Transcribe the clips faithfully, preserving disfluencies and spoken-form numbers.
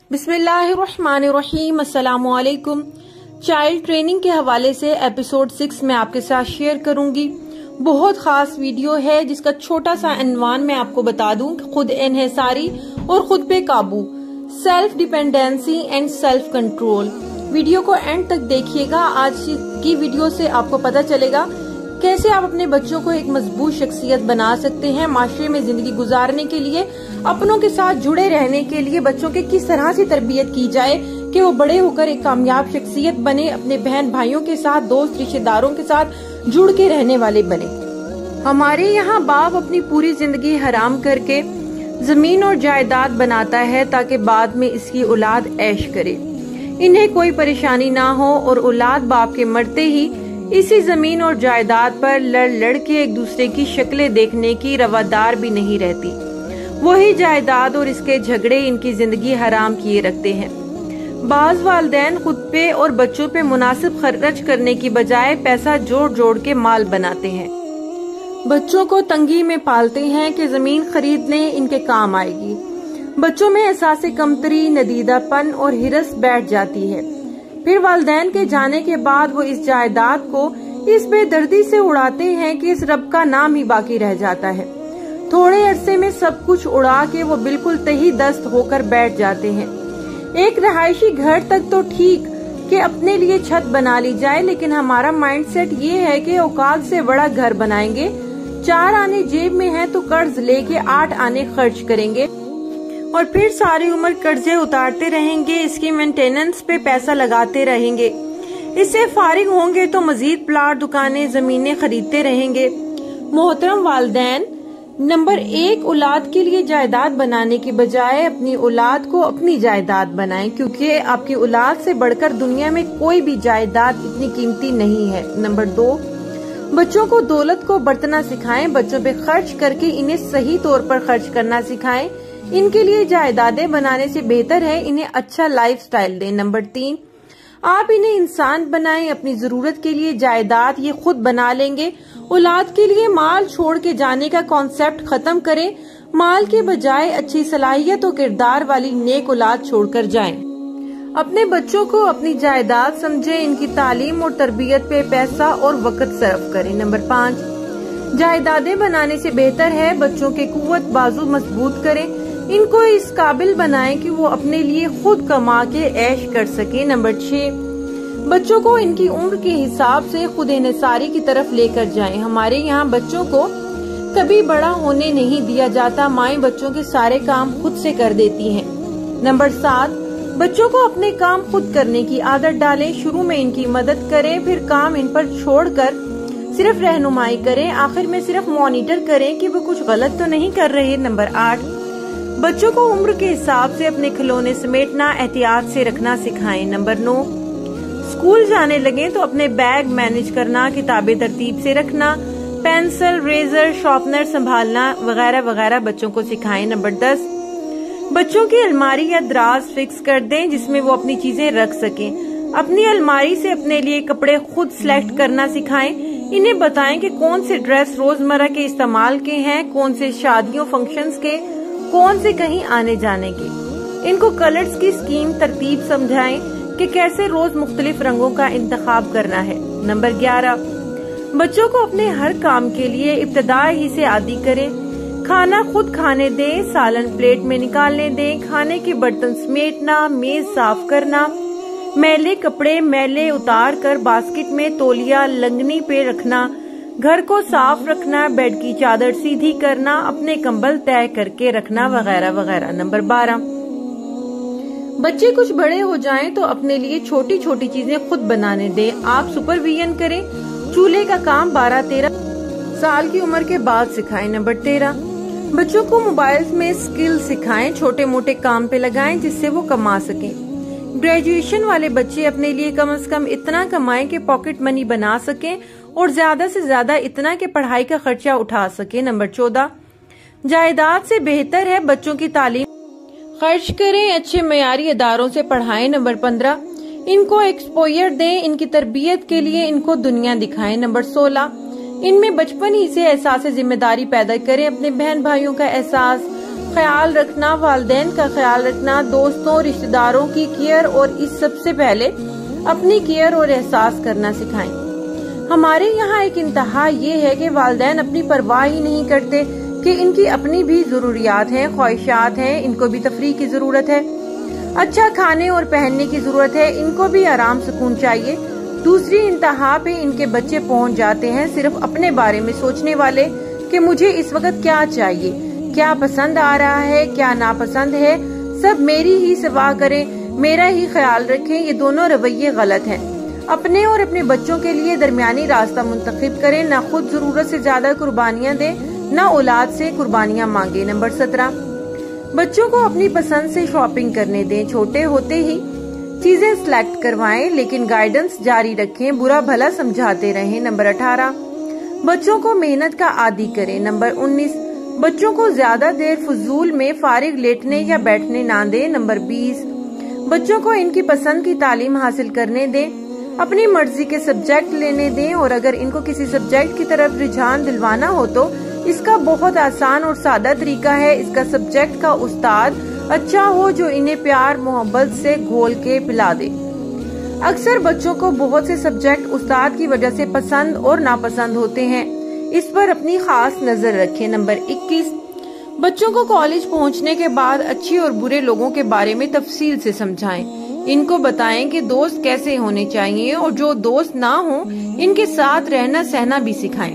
بسم اللہ الرحمن الرحیم، السلام علیکم۔ چائلڈ ٹریننگ کے حوالے سے ایپیسوڈ سکس میں آپ کے ساتھ شیئر کروں گی۔ بہت خاص ویڈیو ہے جس کا چھوٹا سا عنوان میں آپ کو بتا دوں کہ خود انحصاری اور خود پہ قابو، self dependency and self control. Video کو اینڈ تک دیکھیے گا۔ آج کی ویڈیو سے آپ کو پتہ چلے گا کیسے آپ اپنے بچوں کو ایک مضبوط شخصیت بنا سکتے ہیں، معاشرے میں زندگی گزارنے کے لیے، اپنوں کے ساتھ جڑے رہنے کے لیے بچوں کے کس طرح سے تربیت کی جائے کہ وہ بڑے ہو کر ایک کامیاب شخصیت بنے، اپنے بہن بھائیوں کے ساتھ، دوست رشتہ داروں کے ساتھ جڑ کے رہنے والے بنے۔ ہمارے یہاں باپ اپنی پوری زندگی حرام کر کے زمین اور جائیداد بناتا ہے تاکہ بعد میں اس کی اولاد عیش کرے، انہیں کوئی پریشانی نہ ہو، اور اولاد باپ کے مرتے ہی اسی زمین اور جائیداد پر لڑ لڑ کے ایک دوسرے کی شکلیں دیکھنے کی روادار بھی نہیں رہتی۔ وہی جائیداد اور اس کے جھگڑے ان کی زندگی حرام کیے رکھتے ہیں۔ بعض والدین خود پہ اور بچوں پہ مناسب خرچ کرنے کی بجائے پیسہ جوڑ جوڑ کے مال بناتے ہیں، بچوں کو تنگی میں پالتے ہیں کہ زمین خریدنے ان کے کام آئے گی۔ بچوں میں احساس کمتری، ندیدہ پن اور ہرس بیٹھ جاتی ہے۔ پھر والدین کے جانے کے بعد وہ اس جائیداد کو اس بے دردی سے اڑاتے ہیں کہ اس رب کا نام ہی باقی رہ جاتا ہے۔ تھوڑے عرصے میں سب کچھ اڑا کے وہ بالکل تہی دست ہو کر بیٹھ جاتے ہیں۔ ایک رہائشی گھر تک تو ٹھیک کہ اپنے لیے چھت بنا لی جائے، لیکن ہمارا مائنڈ سیٹ یہ ہے کہ اوقات سے بڑا گھر بنائیں گے، چار آنے جیب میں ہیں تو قرض لے کے آٹھ آنے خرچ کریں گے اور پھر ساری عمر قرضے اتارتے رہیں گے، اس کی مینٹیننس پہ پیسہ لگاتے رہیں گے، اس سے فارغ ہوں گے تو مزید پلاٹ، دکانیں، زمینیں خریدتے رہیں گے۔ محترم والدین، نمبر ایک، اولاد کے لیے جائیداد بنانے کی بجائے اپنی اولاد کو اپنی جائیداد بنائیں، کیونکہ آپ کی اولاد سے بڑھ کر دنیا میں کوئی بھی جائیداد اتنی قیمتی نہیں ہے۔ نمبر دو، بچوں کو دولت کو برتنا سکھائیں، بچوں پہ خرچ کر کے انہیں صحیح طور پر خرچ کرنا سکھائیں۔ ان کے لیے جائیدادیں بنانے سے بہتر ہے انہیں اچھا لائف سٹائل دیں۔ نمبر تین، آپ انہیں انسان بنائیں، اپنی ضرورت کے لیے جائیداد یہ خود بنا لیں گے۔ اولاد کے لیے مال چھوڑ کے جانے کا کانسیپٹ ختم کریں، مال کے بجائے اچھی صلاحیت و کردار والی نیک اولاد چھوڑ کر جائیں۔ اپنے بچوں کو اپنی جائیداد سمجھیں، ان کی تعلیم اور تربیت پہ پیسہ اور وقت صرف کریں۔ نمبر پانچ، جائیدادیں بنانے سے بہتر ہے بچوں کے قوت بازو مضبوط کریں، ان کو اس قابل بنائیں کہ وہ اپنے لیے خود کما کے عیش کر سکیں۔ نمبر چھ، بچوں کو ان کی عمر کے حساب سے خود انحصاری کی طرف لے کر جائیں۔ ہمارے یہاں بچوں کو کبھی بڑا ہونے نہیں دیا جاتا، مائیں بچوں کے سارے کام خود سے کر دیتی ہیں۔ نمبر سات، بچوں کو اپنے کام خود کرنے کی عادت ڈالیں، شروع میں ان کی مدد کریں، پھر کام ان پر چھوڑ کر صرف رہنمائی کریں، آخر میں صرف مانیٹر کریں کہ وہ کچھ غلط تو نہیں کر رہے۔ نمبر آٹھ، بچوں کو عمر کے حساب سے اپنے کھلونے سمیٹنا، احتیاط سے رکھنا سکھائیں۔ نمبر نو، اسکول جانے لگیں تو اپنے بیگ مینج کرنا، کتابیں ترتیب سے رکھنا، پینسل، ریزر، شارپنر سنبھالنا وغیرہ وغیرہ بچوں کو سکھائیں۔ نمبر دس، بچوں کی الماری یا دراز فکس کر دیں جس میں وہ اپنی چیزیں رکھ سکیں، اپنی الماری سے اپنے لیے کپڑے خود سلیکٹ کرنا سکھائیں، انہیں بتائیں کہ کون سے ڈریس روزمرہ کے استعمال کے ہیں، کون سے شادیوں فنکشنز کے، کون سے کہیں آنے جانے کے۔ ان کو کلرز کی اسکیم ترتیب سمجھائیں کہ کیسے روز مختلف رنگوں کا انتخاب کرنا ہے۔ نمبر گیارہ، بچوں کو اپنے ہر کام کے لیے ابتدا ہی سے عادی کریں، کھانا خود کھانے دیں، سالن پلیٹ میں نکالنے دیں، کھانے کے برتن سمیٹنا، میز صاف کرنا، میلے کپڑے میلے اتار کر باسکٹ میں تولیہ لنگنی پہ رکھنا، گھر کو صاف رکھنا، بیڈ کی چادر سیدھی کرنا، اپنے کمبل طے کر کے رکھنا وغیرہ وغیرہ۔ نمبر بارہ، بچے کچھ بڑے ہو جائیں تو اپنے لیے چھوٹی چھوٹی چیزیں خود بنانے دیں، آپ سپرویژن کریں، چولہے کا کام بارہ تیرہ سال کی عمر کے بعد سکھائیں۔ نمبر تیرہ، بچوں کو موبائل میں اسکل سکھائیں، چھوٹے موٹے کام پہ لگائیں جس سے وہ کما سکیں۔ گریجویشن والے بچے اپنے لیے کم از کم اتنا کمائیں کہ پاکٹ منی بنا سکیں اور زیادہ سے زیادہ اتنا کہ پڑھائی کا خرچہ اٹھا سکیں۔ نمبر چودہ، جائیداد سے بہتر ہے بچوں کی تعلیم خرچ کریں، اچھے معیاری اداروں سے پڑھائیں۔ نمبر پندرہ، ان کو ایکسپوئر دیں، ان کی تربیت کے لیے ان کو دنیا دکھائیں۔ نمبر سولہ، ان میں بچپن ہی سے احساس ذمہ داری پیدا کریں، اپنے بہن بھائیوں کا احساس، خیال رکھنا، والدین کا خیال رکھنا، دوستوں رشتہ داروں کی کیئر اور اس سب سے پہلے اپنی کیئر اور احساس کرنا سکھائیں۔ ہمارے یہاں ایک انتہا یہ ہے کہ والدین اپنی پرواہ ہی نہیں کرتے کہ ان کی اپنی بھی ضروریات ہیں، خواہشات ہیں، ان کو بھی تفریح کی ضرورت ہے، اچھا کھانے اور پہننے کی ضرورت ہے، ان کو بھی آرام سکون چاہیے۔ دوسری انتہا پہ ان کے بچے پہنچ جاتے ہیں صرف اپنے بارے میں سوچنے والے کہ مجھے اس وقت کیا چاہیے، کیا پسند آ رہا ہے، کیا ناپسند ہے، سب میری ہی سوا کریں، میرا ہی خیال رکھیں۔ یہ دونوں رویے غلط ہیں۔ اپنے اور اپنے بچوں کے لیے درمیانی راستہ منتخب کریں، نہ خود ضرورت سے زیادہ قربانیاں دیں، نہ اولاد سے قربانیاں مانگیں۔ نمبر سترہ، بچوں کو اپنی پسند سے شاپنگ کرنے دیں، چھوٹے ہوتے ہی چیزیں سلیکٹ کروائیں لیکن گائیڈنس جاری رکھیں، برا بھلا سمجھاتے رہیں۔ نمبر اٹھارہ، بچوں کو محنت کا عادی کریں۔ نمبر انیس، بچوں کو زیادہ دیر فضول میں فارغ لیٹنے یا بیٹھنے نہ دیں۔ نمبر بیس، بچوں کو ان کی پسند کی تعلیم حاصل کرنے دیں، اپنی مرضی کے سبجیکٹ لینے دیں، اور اگر ان کو کسی سبجیکٹ کی طرف رجحان دلوانا ہو تو اس کا بہت آسان اور سادہ طریقہ ہے، اس کا سبجیکٹ کا استاد اچھا ہو جو انہیں پیار محبت سے گھول کے پلا دے۔ اکثر بچوں کو بہت سے سبجیکٹ استاد کی وجہ سے پسند اور ناپسند ہوتے ہیں، اس پر اپنی خاص نظر رکھیں۔ نمبر اکیس، بچوں کو کالج پہنچنے کے بعد اچھے اور برے لوگوں کے بارے میں تفصیل سے سمجھائیں، ان کو بتائیں کہ دوست کیسے ہونے چاہیے اور جو دوست نہ ہوں ان کے ساتھ رہنا سہنا بھی سکھائیں۔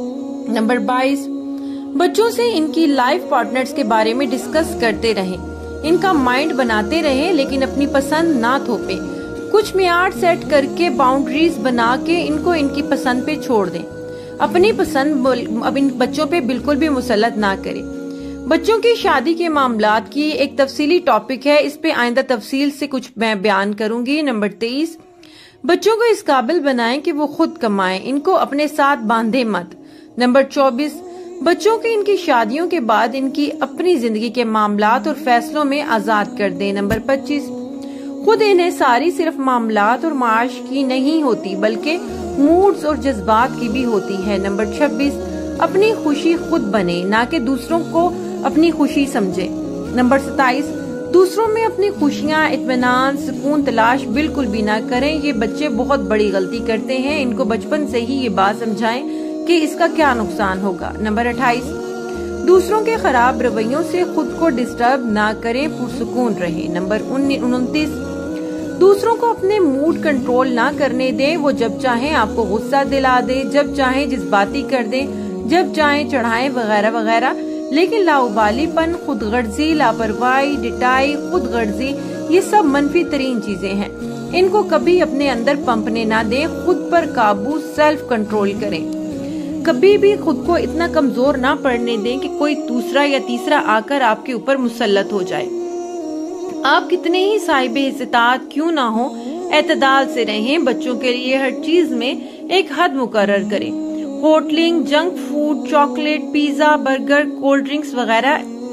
نمبر بائیس، بچوں سے ان کی لائف پارٹنرز کے بارے میں ڈسکس کرتے رہیں، ان کا مائنڈ بناتے رہیں لیکن اپنی پسند نہ تھوپیں، کچھ معیار سیٹ کر کے باؤنڈریز بنا کے ان کو ان کی پسند پہ چھوڑ دیں، اپنی پسند اب ان بچوں پہ بالکل بھی مسلط نہ کریں۔ بچوں کی شادی کے معاملات کی ایک تفصیلی ٹاپک ہے، اس پہ آئندہ تفصیل سے کچھ میں بیان کروں گی۔ نمبر تیئیس، بچوں کو اس قابل بنائیں کہ وہ خود کمائیں، ان کو اپنے ساتھ باندھے مت۔ نمبر چوبیس، بچوں کی ان کی شادیوں کے بعد ان کی اپنی زندگی کے معاملات اور فیصلوں میں آزاد کر دیں۔ نمبر پچیس، خود انہیں ساری صرف معاملات اور معاش کی نہیں ہوتی بلکہ موڈز اور جذبات کی بھی ہوتی ہے۔ نمبر چھبیس، اپنی خوشی خود بنے نہ کہ دوسروں کو اپنی خوشی سمجھے۔ نمبر ستائیس، دوسروں میں اپنی خوشیاں، اطمینان، سکون تلاش بالکل بھی نہ کریں، یہ بچے بہت بڑی غلطی کرتے ہیں، ان کو بچپن سے ہی یہ بات سمجھائیں کہ اس کا کیا نقصان ہوگا۔ نمبر اٹھائیس، دوسروں کے خراب رویوں سے خود کو ڈسٹرب نہ کریں، پرسکون رہیں۔ نمبر انتیس، دوسروں کو اپنے موڈ کنٹرول نہ کرنے دیں، وہ جب چاہیں آپ کو غصہ دلا دیں، جب چاہیں جذباتی کر دیں، جب چاہیں چڑھائیں وغیرہ وغیرہ، لیکن لاؤبالی پن، خود غرضی، لاپرواہی، ڈٹائی، خود غرضی، یہ سب منفی ترین چیزیں ہیں، ان کو کبھی اپنے اندر پمپنے نہ دیں، خود پر قابو، سیلف کنٹرول کریں، کبھی بھی خود کو اتنا کمزور نہ پڑنے دیں کہ کوئی دوسرا یا تیسرا آ کر آپ کے اوپر مسلط ہو جائے۔ آپ کتنے ہی صاحب استطاعت کیوں نہ ہو، اعتدال سے رہیں، بچوں کے لیے ہر چیز میں ایک حد مقرر کریں، hoteling, junk food, chocolate, pizza, burger, cold drinks وغیرہ،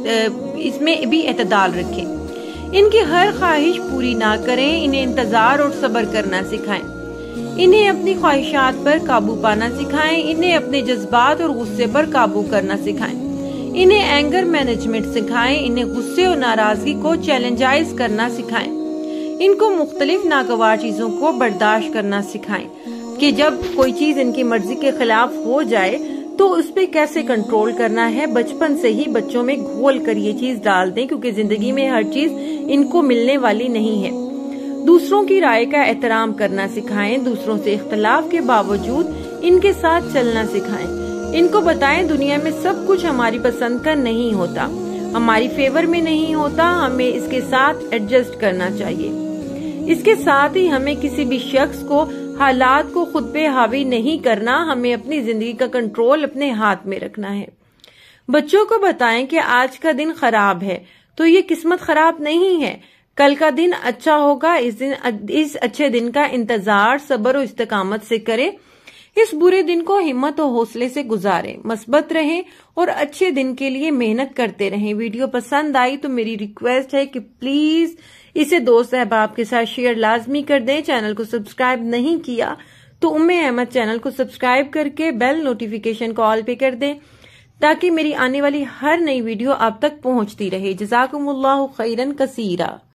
اس میں بھی اعتدال رکھیں، ان کی ہر خواہش پوری نہ کریں، انہیں انتظار اور صبر کرنا سکھائیں، انہیں اپنی خواہشات پر قابو پانا سکھائیں، انہیں اپنے جذبات اور غصے پر قابو کرنا سکھائیں، انہیں اینگر مینجمنٹ سکھائیں، انہیں غصے اور ناراضگی کو چیلنجائز کرنا سکھائیں، ان کو مختلف ناگوار چیزوں کو برداشت کرنا سکھائیں کہ جب کوئی چیز ان کی مرضی کے خلاف ہو جائے تو اس پہ کیسے کنٹرول کرنا ہے، بچپن سے ہی بچوں میں گھول کر یہ چیز ڈال دیں، کیونکہ زندگی میں ہر چیز ان کو ملنے والی نہیں ہے۔ دوسروں کی رائے کا احترام کرنا سکھائیں، دوسروں سے اختلاف کے باوجود ان کے ساتھ چلنا سکھائیں، ان کو بتائیں دنیا میں سب کچھ ہماری پسند کا نہیں ہوتا، ہماری فیور میں نہیں ہوتا، ہمیں اس کے ساتھ ایڈجسٹ کرنا چاہیے، اس کے ساتھ ہی ہمیں کسی بھی شخص کو، حالات کو خود پہ حاوی نہیں کرنا، ہمیں اپنی زندگی کا کنٹرول اپنے ہاتھ میں رکھنا ہے۔ بچوں کو بتائیں کہ آج کا دن خراب ہے تو یہ قسمت خراب نہیں ہے، کل کا دن اچھا ہوگا، اس دن اس اچھے دن کا انتظار صبر و استقامت سے کریں، اس برے دن کو ہمت و حوصلے سے گزاریں، مثبت رہیں اور اچھے دن کے لیے محنت کرتے رہیں۔ ویڈیو پسند آئی تو میری ریکویسٹ ہے کہ پلیز اسے دوست احباب کے ساتھ شیئر لازمی کر دیں، چینل کو سبسکرائب نہیں کیا تو ام احمد چینل کو سبسکرائب کر کے بیل نوٹیفیکیشن کو آل پہ کر دیں تاکہ میری آنے والی ہر نئی ویڈیو آپ تک پہنچتی رہے۔ جزاکم اللہ خیرن کثیرا۔